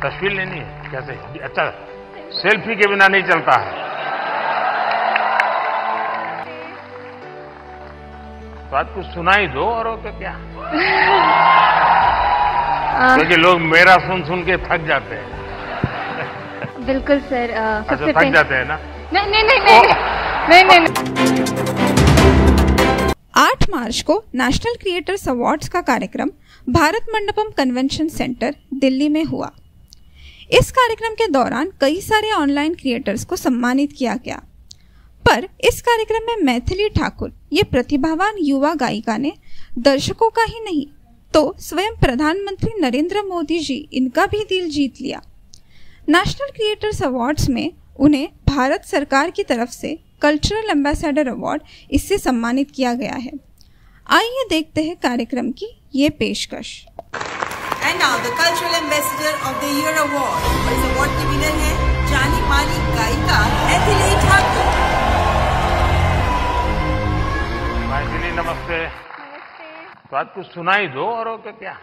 तस्वीर लेनी है कैसे? अच्छा, सेल्फी के बिना नहीं चलता है। तो आज कुछ सुना ही दो और तो क्या। क्योंकि लोग मेरा सुन सुन के थक जाते हैं। बिल्कुल सर। अच्छा, थक जाते हैं ना? नहीं नहीं नहीं नहीं नहीं नहीं। 8 मार्च को नेशनल क्रिएटर्स अवार्ड्स का कार्यक्रम भारत मंडपम कन्वेंशन सेंटर दिल्ली में हुआ। इस कार्यक्रम के दौरान कई सारे ऑनलाइन क्रिएटर्स को सम्मानित किया गया, पर इस कार्यक्रम में मैथिली ठाकुर ये प्रतिभावान युवा गायिका ने दर्शकों का ही नहीं तो स्वयं प्रधानमंत्री नरेंद्र मोदी जी इनका भी दिल जीत लिया। नेशनल क्रिएटर्स अवार्ड्स में उन्हें भारत सरकार की तरफ से कल्चरल एम्बेसडर अवार्ड इससे सम्मानित किया गया है। आइए देखते हैं कार्यक्रम की ये पेशकश। And now the cultural ambassador of the year award। इस अवार्ड की विनर है जानी मानी गायिका मैथिली ठाकुर। मैथिली नमस्ते। तो आज कुछ सुना ही दो और तो क्या।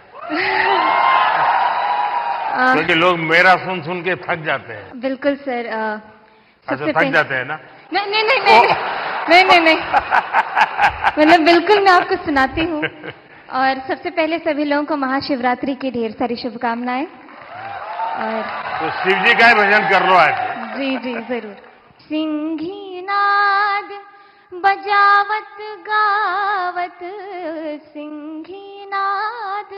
क्योंकि लोग मेरा सुन सुन के थक जाते हैं। बिल्कुल सर। अच्छा, थक जाते हैं ना? नहीं नहीं नहीं नहीं नहीं नहीं मतलब बिल्कुल मैं आपको सुनाती हूँ। और सबसे पहले सभी लोगों को महाशिवरात्रि की ढेर सारी शुभकामनाएं। और तो शिव जी का ही भजन कर लो आज। जी जी जरूर। सिंही नाद बजावत गावत, सिंही नाद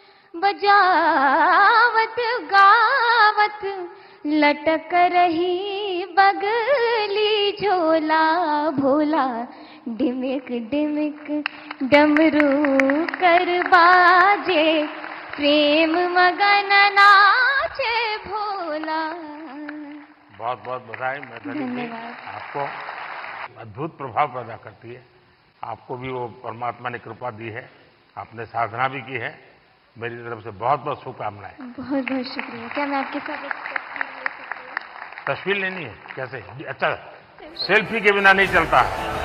बजावत गावत, लटक रही बगली झोला भोला, डिमिक डिमिक डमरू कर बाजे, प्रेम मगन नाचे भोला। बहुत बहुत बधाई मैथिली जी, आपको अद्भुत प्रभाव पैदा करती है। आपको भी वो परमात्मा ने कृपा दी है, आपने साधना भी की है। मेरी तरफ से बहुत बहुत शुभकामनाएं। बहुत बहुत शुक्रिया। क्या मैं आपके साथ तस्वीर लेनी है कैसे? अच्छा, सेल्फी के बिना नहीं चलता है।